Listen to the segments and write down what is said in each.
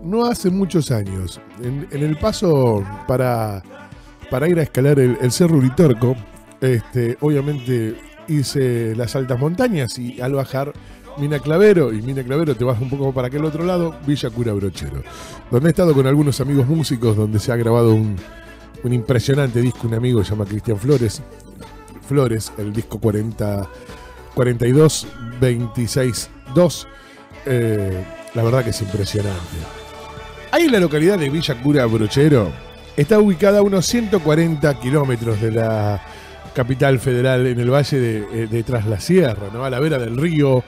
no hace muchos años, en el paso para ir a escalar el Cerro Uritorco, obviamente hice las altas montañas y al bajar Mina Clavero, y Mina Clavero te vas un poco para aquel otro lado, Villa Cura Brochero, donde he estado con algunos amigos músicos, donde se ha grabado un impresionante disco, un amigo se llama Cristian Flores, el disco 42 26 2, la verdad que es impresionante. Ahí en la localidad de Villa Cura Brochero está ubicada a unos 140 kilómetros de la capital federal, en el valle de Tras la Sierra, ¿no? A la vera del río,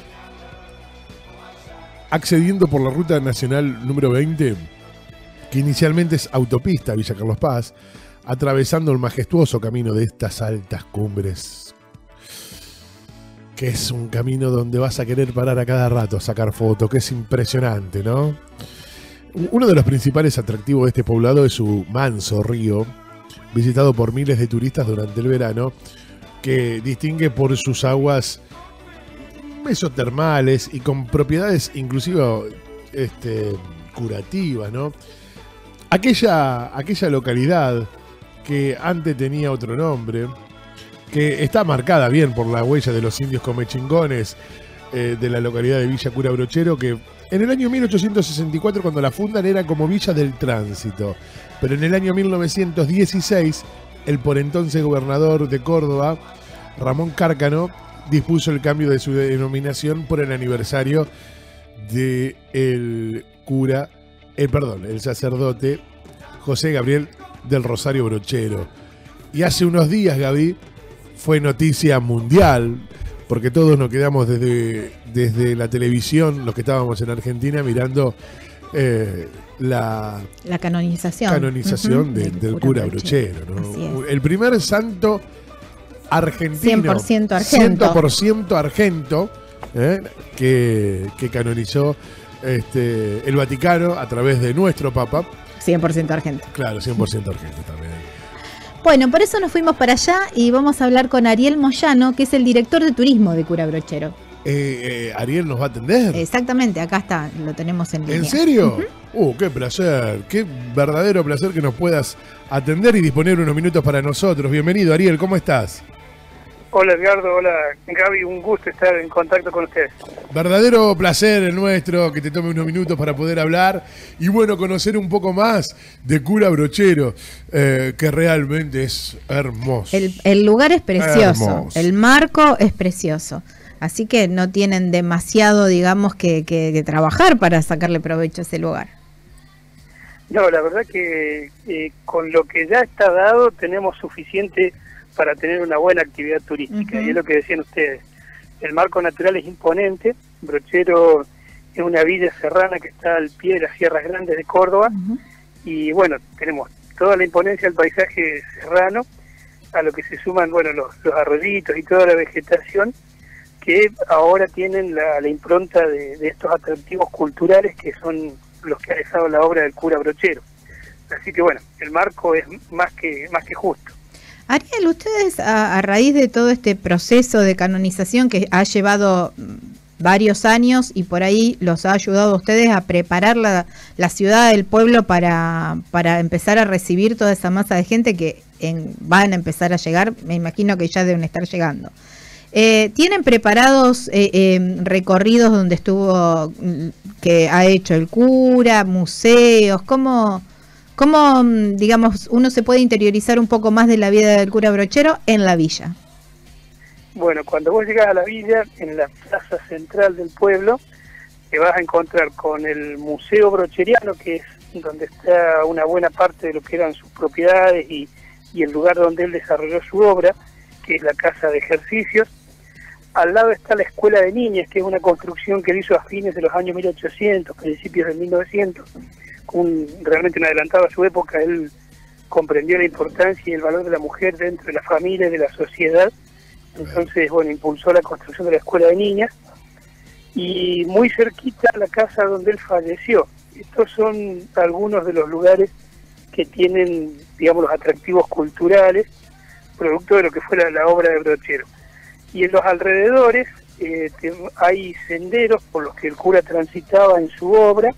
accediendo por la ruta nacional número 20, que inicialmente es autopista Villa Carlos Paz, atravesando el majestuoso camino de estas altas cumbres, que es un camino donde vas a querer parar a cada rato a sacar fotos, que es impresionante, ¿no? Uno de los principales atractivos de este poblado es su manso río, visitado por miles de turistas durante el verano, que distingue por sus aguas mesotermales y con propiedades inclusive curativas, ¿no? Aquella localidad que antes tenía otro nombre, que está marcada bien por la huella de los indios comechingones de la localidad de Villa Cura Brochero, que en el año 1864, cuando la fundan, era como Villa del Tránsito, pero en el año 1916 el por entonces gobernador de Córdoba, Ramón Cárcano, dispuso el cambio de su denominación por el aniversario de el sacerdote José Gabriel del Rosario Brochero. Y hace unos días, Gaby, fue noticia mundial, porque todos nos quedamos desde la televisión, los que estábamos en Argentina, mirando la canonización del cura Brochero, ¿no? El primer santo argentino, 100% argento, que canonizó el Vaticano a través de nuestro Papa. 100% argento. Claro, 100% argento también. Bueno, por eso nos fuimos para allá y vamos a hablar con Ariel Moyano, que es el director de turismo de Cura Brochero. ¿Ariel nos va a atender? Exactamente, acá está, lo tenemos en línea. ¿En serio? Qué placer, qué verdadero placer que nos puedas atender y disponer unos minutos para nosotros. Bienvenido, Ariel, ¿cómo estás? Hola Edgardo, hola Gaby, un gusto estar en contacto con ustedes. Verdadero placer el nuestro, que te tome unos minutos para poder hablar y bueno, conocer un poco más de Cura Brochero, que realmente es hermoso. El lugar es precioso, hermoso. El marco es precioso, así que no tienen demasiado, digamos, que trabajar para sacarle provecho a ese lugar. No, la verdad que con lo que ya está dado tenemos suficiente para tener una buena actividad turística. Y es lo que decían ustedes, el marco natural es imponente. Brochero es una villa serrana que está al pie de las Sierras Grandes de Córdoba, y bueno, tenemos toda la imponencia del paisaje serrano, a lo que se suman los arroyitos y toda la vegetación, que ahora tienen la impronta de estos atractivos culturales que son los que ha dejado la obra del cura Brochero. Así que bueno, el marco es más que justo. Ariel, ustedes a raíz de todo este proceso de canonización que ha llevado varios años y por ahí los ha ayudado a ustedes a preparar la ciudad, el pueblo para empezar a recibir toda esa masa de gente que van a empezar a llegar, me imagino que ya deben estar llegando. ¿Tienen preparados recorridos donde que ha hecho el cura, museos? ¿Cómo, digamos, uno se puede interiorizar un poco más de la vida del cura Brochero en la villa? Bueno, cuando vos llegas a la villa, en la plaza central del pueblo, te vas a encontrar con el Museo Brocheriano, que es donde está una buena parte de lo que eran sus propiedades y el lugar donde él desarrolló su obra, que es la Casa de Ejercicios. Al lado está la Escuela de Niñas, que es una construcción que él hizo a fines de los años 1800, principios de 1900, realmente un adelantado a su época. Él comprendió la importancia y el valor de la mujer dentro de la familia y de la sociedad. Entonces, bueno, impulsó la construcción de la Escuela de Niñas, y muy cerquita la casa donde él falleció. Estos son algunos de los lugares que tienen, digamos, los atractivos culturales, producto de lo que fue la obra de Brochero. Y en los alrededores hay senderos por los que el cura transitaba en su obra,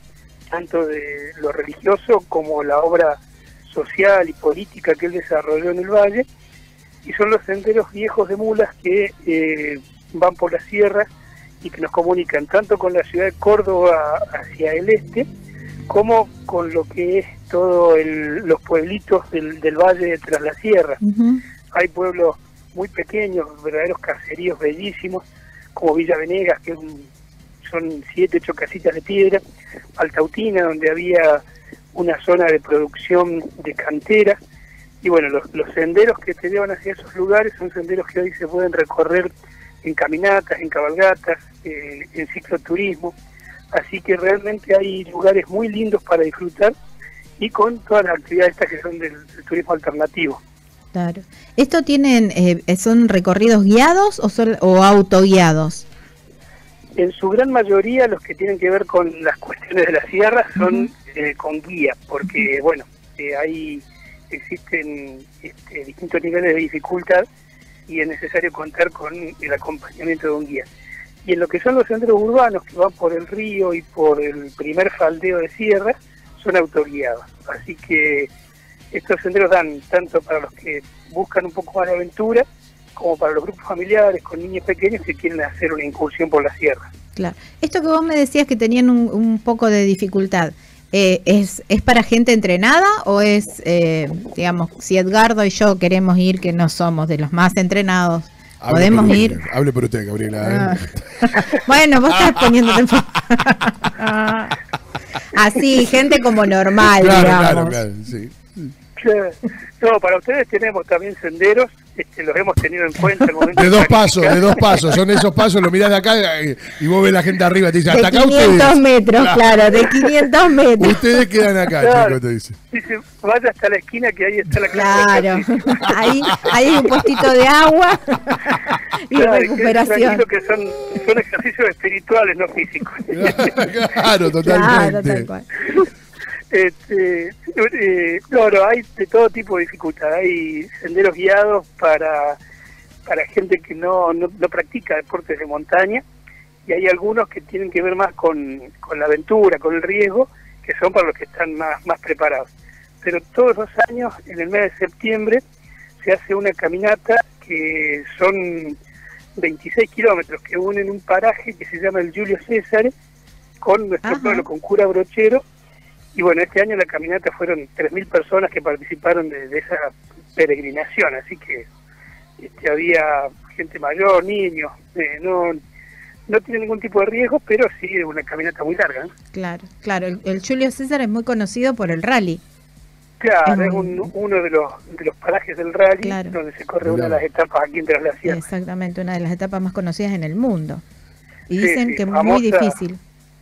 tanto de lo religioso como la obra social y política que él desarrolló en el valle, y son los senderos viejos de mulas que van por las sierras y que nos comunican tanto con la ciudad de Córdoba hacia el este, como con lo que es todos los pueblitos del valle de Tras la Sierra. Hay pueblos muy pequeños, verdaderos caseríos bellísimos, como Villa Venegas, que son 7, 8 casitas de piedra, Altautina, donde había una zona de producción de cantera, y bueno, los senderos que te llevan hacia esos lugares son senderos que hoy se pueden recorrer en caminatas, en cabalgatas, en cicloturismo, así que realmente hay lugares muy lindos para disfrutar, y con todas las actividades estas que son del turismo alternativo. Claro. ¿Esto son recorridos guiados o autoguiados? En su gran mayoría los que tienen que ver con las cuestiones de la sierra son con guía, porque bueno, existen distintos niveles de dificultad y es necesario contar con el acompañamiento de un guía. Y en lo que son los senderos urbanos que van por el río y por el primer faldeo de sierra, son autoguiados. Así que estos senderos dan tanto para los que buscan un poco más de aventura, como para los grupos familiares con niños pequeños que quieren hacer una incursión por la sierra. Claro. Esto que vos me decías que tenían un poco de dificultad, ¿es para gente entrenada o es, digamos, si Edgardo y yo queremos ir, que no somos de los más entrenados, podemos ir? Hable por usted, Gabriela. Bueno, vos estás poniéndote... Así, gente como normal, digamos. Claro, sí. No, para ustedes tenemos también senderos, los hemos tenido en cuenta. De dos pasos, son esos pasos, lo mirás de acá y vos ves la gente arriba y te dice, hasta acá ustedes. De 500 metros, claro, de 500 metros. Ustedes quedan acá, claro, chicos, te dice. Dice, vaya hasta la esquina que ahí está la casa. Claro, ahí hay un postito de agua y recuperación. Que son ejercicios espirituales, no físicos. Claro, totalmente. Claro, tal cual. Claro, hay de todo tipo de dificultad. Hay senderos guiados para gente que no practica deportes de montaña, y hay algunos que tienen que ver más con la aventura, con el riesgo, que son para los que están más preparados. Pero todos los años, en el mes de septiembre, se hace una caminata que son 26 kilómetros que unen un paraje que se llama el Julio César con nuestro pueblo, con Cura Brochero. Y bueno, este año la caminata fueron 3.000 personas que participaron de esa peregrinación, así que había gente mayor, niños, no tiene ningún tipo de riesgo, pero sí es una caminata muy larga, ¿no? Claro, el Julio César es muy conocido por el rally. Claro, es uno de los parajes del rally, donde se corre una de las etapas aquí en Tras la Sierra. Exactamente, una de las etapas más conocidas en el mundo. Y dicen que es muy difícil.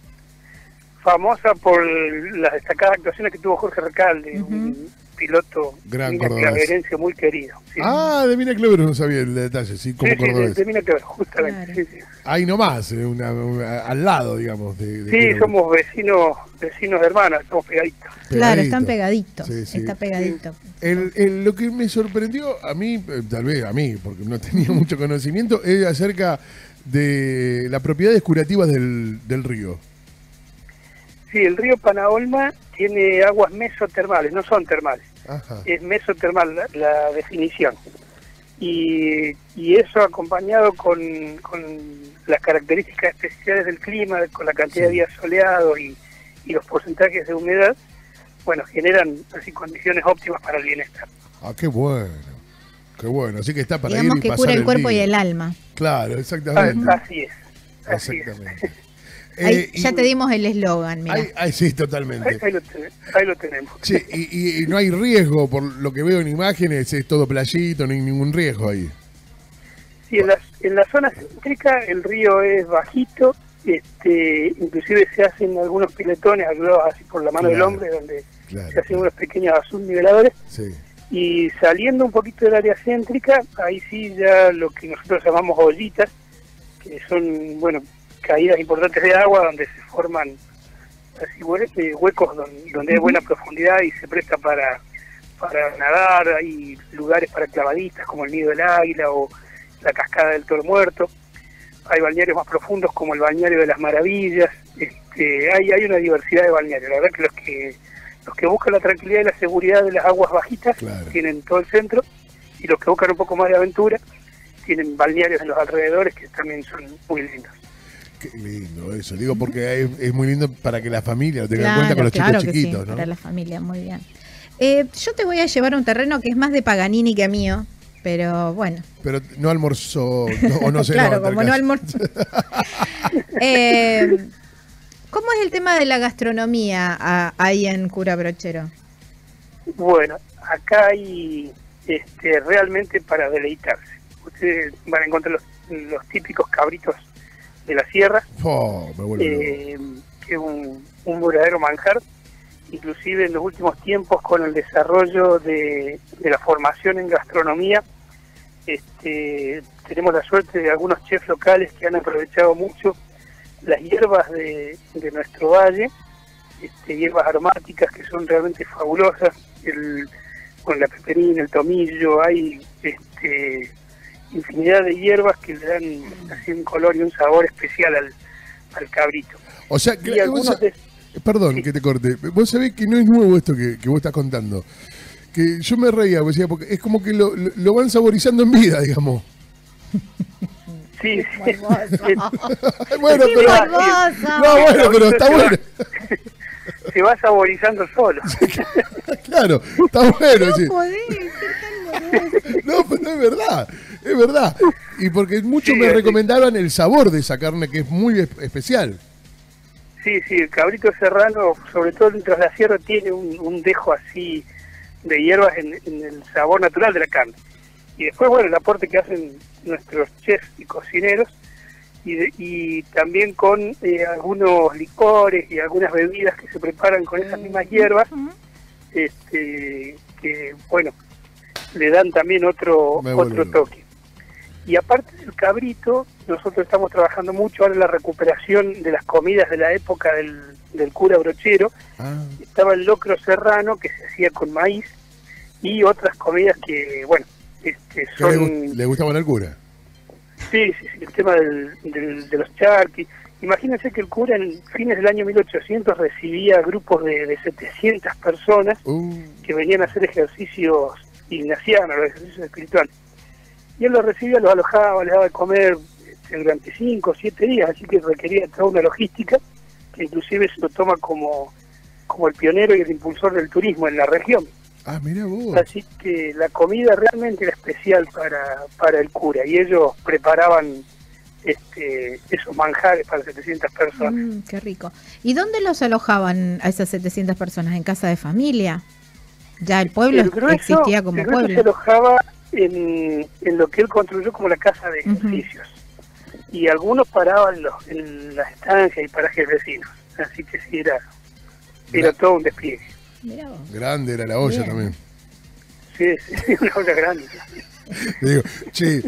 Famosa por las destacadas actuaciones que tuvo Jorge Recalde, un piloto gran cordobés, muy querido. Sí. De Mina Clever no sabía el detalle, sí, como cordobés. De Mina Clever, justamente. Claro. Sí. Ahí nomás, al lado, digamos. Sí, somos vecinos hermanos, estamos pegaditos. Claro, están pegaditos, está pegadito. Lo que me sorprendió a mí, tal vez a mí, porque no tenía mucho conocimiento, es acerca de las propiedades curativas del río. Sí, el río Panaolma tiene aguas mesotermales, no son termales. Ajá. Es mesotermal la definición. Y eso acompañado con las características especiales del clima, con la cantidad de días soleados y los porcentajes de humedad, bueno, generan así condiciones óptimas para el bienestar. Qué bueno. Qué bueno, así que está para digamos ir y que pasar cura el cuerpo y el alma. Claro, exactamente. Así es. Exactamente. Ya te dimos el eslogan, mira. Sí, totalmente. Ahí lo tenemos. Sí, y no hay riesgo, por lo que veo en imágenes, es todo playito, no hay ningún riesgo ahí. Sí, en la zona céntrica el río es bajito, inclusive se hacen algunos piletones ayudados así por la mano del hombre, donde se hacen unos pequeños subniveladores. Sí. Y saliendo un poquito del área céntrica, ahí sí ya lo que nosotros llamamos ollitas, que son, bueno, caídas importantes de agua donde se forman así huecos donde hay buena profundidad y se presta para nadar. Hay lugares para clavadistas como el Nido del Águila o la Cascada del Toro Muerto. hay balnearios más profundos como el balneario de las Maravillas, hay una diversidad de balnearios. La verdad que los que buscan la tranquilidad y la seguridad de las aguas bajitas tienen todo el centro, y los que buscan un poco más de aventura tienen balnearios en los alrededores que también son muy lindos. Qué lindo eso, digo, porque es muy lindo para que la familia lo tenga en cuenta con los chicos chiquitos, sí, ¿no? Para la familia, muy bien. Yo te voy a llevar a un terreno que es más de Paganini que mío, pero bueno. Pero no almorzó, o no sé. Claro, como no almorzó. ¿Cómo es el tema de la gastronomía ahí en Cura Brochero? Bueno, acá hay realmente para deleitarse. Ustedes van a encontrar los típicos cabritos de la sierra, que es un verdadero manjar. Inclusive en los últimos tiempos, con el desarrollo de la formación en gastronomía, tenemos la suerte de algunos chefs locales que han aprovechado mucho las hierbas de nuestro valle, hierbas aromáticas que son realmente fabulosas, con la peperina, el tomillo, hay infinidad de hierbas que le dan así un color y un sabor especial al cabrito. O sea, que perdón que te corte, vos sabés que no es nuevo esto que vos estás contando, que yo me reía, porque es como que lo van saborizando en vida, digamos. Sí, bueno, pero está bueno. Se va saborizando solo. Claro, está bueno. No sí. podés, No, pero es verdad. Y porque muchos me sí. recomendaban el sabor de esa carne, que es muy especial. Sí, el cabrito serrano, sobre todo dentro de la sierra, tiene un dejo así de hierbas en el sabor natural de la carne. Y después, bueno, el aporte que hacen nuestros chefs y cocineros, y también con algunos licores y algunas bebidas que se preparan con esas mismas hierbas, que, bueno, le dan también otro toque. Y aparte del cabrito, nosotros estamos trabajando mucho ahora en la recuperación de las comidas de la época del cura Brochero. Estaba el locro serrano, que se hacía con maíz, y otras comidas que, bueno, son... ¿Le gustaban al cura? Sí, el tema de los charquis. Imagínense que el cura en fines del año 1800 recibía grupos de 700 personas que venían a hacer ejercicios ignacianos, los ejercicios espirituales. Y él los recibía, los alojaba, les daba de comer durante 5 o 7 días, así que requería toda una logística, que inclusive se lo toma como el pionero y el impulsor del turismo en la región. Mira vos. Así que la comida realmente era especial para el cura, y ellos preparaban esos manjares para 700 personas. Qué rico. ¿Y dónde los alojaban a esas 700 personas? ¿En casa de familia? Ya el pueblo existía como pueblo. Se alojaba en lo que él construyó como la casa de ejercicios. Y algunos paraban en las estancias y parajes vecinos. Así que sí, era todo un despliegue. Grande era la olla también. Sí, una olla grande. Digo, che,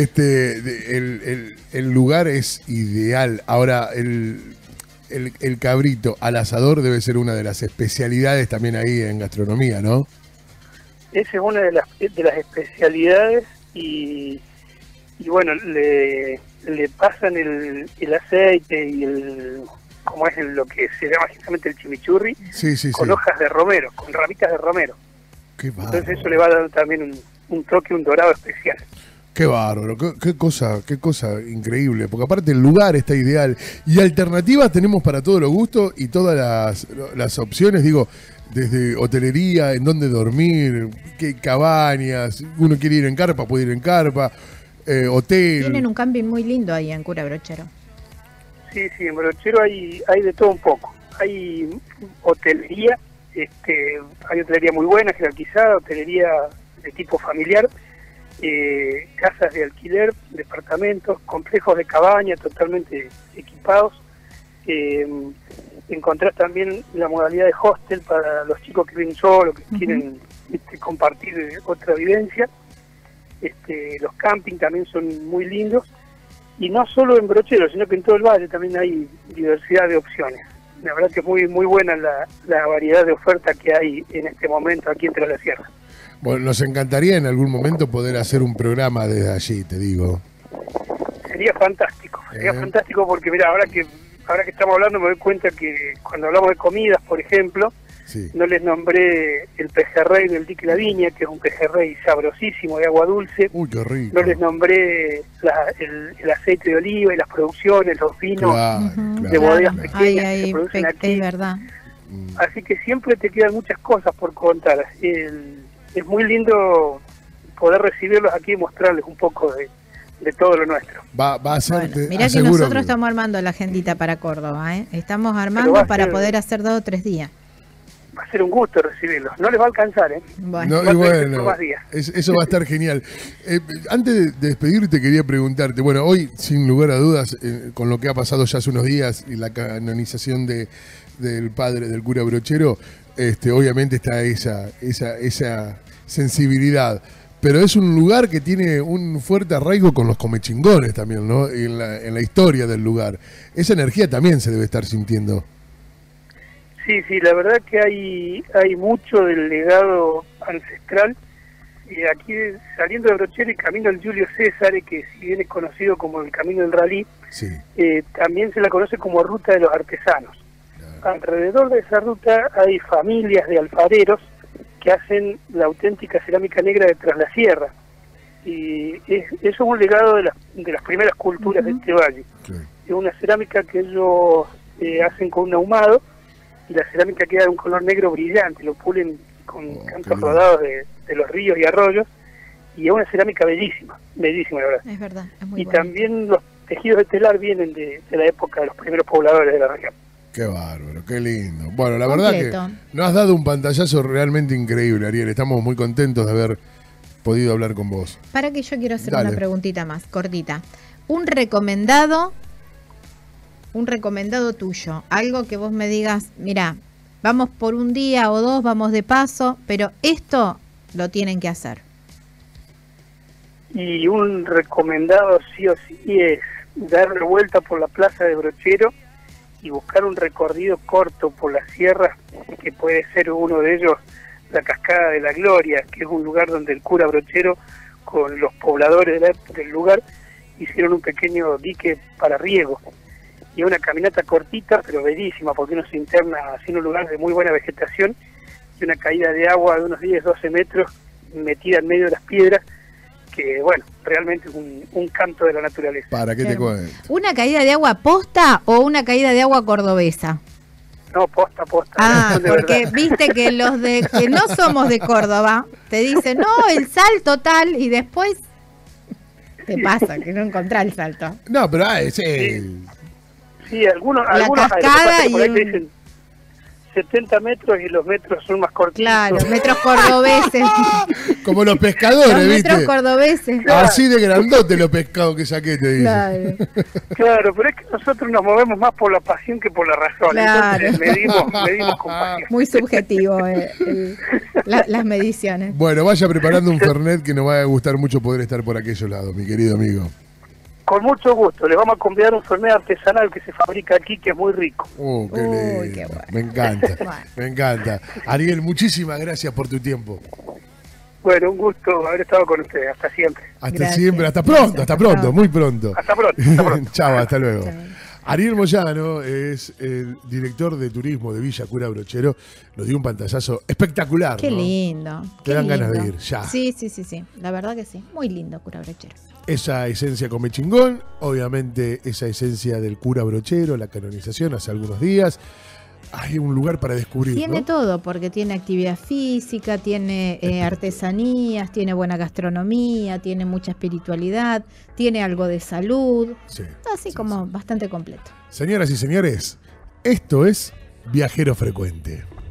el lugar es ideal. Ahora, el cabrito al asador debe ser una de las especialidades también ahí en gastronomía, ¿no? Esa es una de las especialidades, y bueno, le pasan el aceite y como es lo que se llama justamente el chimichurri, con hojas de romero, con ramitas de romero. Qué bárbaro. Entonces eso le va a dar también un toque, un dorado especial. Qué bárbaro, qué cosa increíble, porque aparte el lugar está ideal y alternativas tenemos para todos los gustos y todas las opciones, digo, desde hotelería, en dónde dormir, qué cabañas, uno quiere ir en carpa, puede ir en carpa, hotel. Tienen un camping muy lindo ahí en Cura Brochero. Sí, en Brochero hay de todo un poco. Hay hotelería, hay hotelería muy buena, jerarquizada, hotelería de tipo familiar, casas de alquiler, departamentos, complejos de cabaña totalmente equipados. Encontrás también la modalidad de hostel para los chicos que viven solos, que quieren compartir otra vivencia. Los campings también son muy lindos. Y no solo en Brochero, sino que en todo el valle también hay diversidad de opciones. La verdad que es muy buena la variedad de oferta que hay en este momento aquí entre la sierra. Bueno, nos encantaría en algún momento poder hacer un programa desde allí, te digo. sería fantástico porque mira, ahora que estamos hablando me doy cuenta que cuando hablamos de comidas, por ejemplo, Sí. no les nombré el pejerrey del dique La Viña, que es un pejerrey sabrosísimo de agua dulce. Uy, qué rico. No les nombré el aceite de oliva y las producciones, los vinos Claro, de bodegas Claro. pequeñas Ay, que se producen aquí. es verdad. Así que siempre te quedan muchas cosas por contar. Es muy lindo poder recibirlos aquí y mostrarles un poco de todo lo nuestro. Va a ser, Bueno, mirá que nosotros estamos armando la agendita para Córdoba, ¿eh? Estamos armando para poder hacer 2 o 3 días. Va a ser un gusto recibirlos. No les va a alcanzar, ¿eh? Bueno. No, y bueno, por más días. eso va a estar genial. Antes de despedirte quería preguntarte, bueno, hoy sin lugar a dudas, con lo que ha pasado ya hace unos días y la canonización del padre, del cura Brochero, obviamente está esa sensibilidad. Pero es un lugar que tiene un fuerte arraigo con los comechingones también, ¿no? En la historia del lugar. Esa energía también se debe estar sintiendo. Sí, la verdad que hay mucho del legado ancestral. Aquí saliendo de Brochero y camino al Julio César, que si bien es conocido como el Camino del Ralí, Sí. también se la conoce como Ruta de los Artesanos. Alrededor de esa ruta hay familias de alfareros que hacen la auténtica cerámica negra de Tras la Sierra. Y eso es un legado de las primeras culturas de este valle. Claro. Es una cerámica que ellos hacen con un ahumado, y la cerámica queda de un color negro brillante, lo pulen con cantos rodados de los ríos y arroyos, y es una cerámica bellísima la verdad. Es verdad, es muy Y bueno. también los tejidos de telar vienen de la época de los primeros pobladores de la región. Qué bárbaro, qué lindo. Bueno, la verdad Completo. que nos has dado un pantallazo realmente increíble, Ariel. Estamos muy contentos de haber podido hablar con vos. Para que yo quiero hacer Dale. una preguntita más, cortita. Un recomendado tuyo, algo que vos me digas, mira, vamos por un día o 2, vamos de paso, pero esto lo tienen que hacer. Y un recomendado sí o sí es dar una vuelta por la plaza de Brochero y buscar un recorrido corto por las sierras, que puede ser uno de ellos la Cascada de la Gloria, que es un lugar donde el cura Brochero con los pobladores del lugar hicieron un pequeño dique para riego. Y una caminata cortita pero bellísima, porque uno se interna así en un lugar de muy buena vegetación y una caída de agua de unos 10-12 metros metida en medio de las piedras, que bueno, realmente es un canto de la naturaleza. ¿Para qué te cuento? ¿Una caída de agua posta o una caída de agua cordobesa? No, posta. Ah, de porque verdad. viste que los que no somos de Córdoba te dicen, no, el salto tal, y después te pasa que no encontrás el salto. No, pero Sí, algunos cascada hay, lo que pasa es que por ahí y te dicen 70 metros y los metros son más cortitos. Claro, metros cordobeses. como los Los pescadores, metros ¿viste? cordobeses. Así de grandote los pescados que saqué, te dice. Claro. Claro, pero es que nosotros nos movemos más por la pasión que por la razón. Claro. Entonces medimos con pasión. Muy subjetivo las mediciones. Bueno, vaya preparando un Fernet que nos va a gustar mucho poder estar por aquellos lados, mi querido amigo. Con mucho gusto, les vamos a convidar un Fernet artesanal que se fabrica aquí, que es muy rico. Qué Uy, lindo. qué bueno. Me encanta, Bueno. me encanta. Ariel, muchísimas gracias por tu tiempo. Bueno, un gusto haber estado con ustedes. Hasta siempre. Hasta Gracias. siempre, hasta pronto, Hasta pronto. muy pronto. Hasta pronto. Chao, hasta luego. Chao. Ariel Moyano es el director de turismo de Villa Cura Brochero. Nos dio un pantallazo espectacular. Qué ¿no? lindo. Te qué dan ganas de lindo. ir, ya. Sí. La verdad que sí. Muy lindo, cura Brochero. Esa esencia come chingón, obviamente esa esencia del cura Brochero, la canonización hace algunos días. Hay un lugar para descubrir. Tiene ¿no? todo, porque tiene actividad física, tiene artesanías, tiene buena gastronomía, tiene mucha espiritualidad, tiene algo de salud, Sí, así sí, como sí. bastante completo. Señoras y señores, esto es Viajero Frecuente.